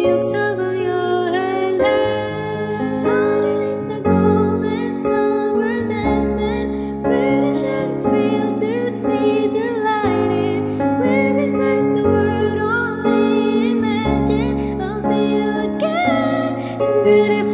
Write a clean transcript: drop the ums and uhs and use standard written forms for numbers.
기억 서고 여행해 Underneath the golden sun we're dancing Pretty shadow field to see the light in Where goodbye's the word only imagine I'll see you again in beautiful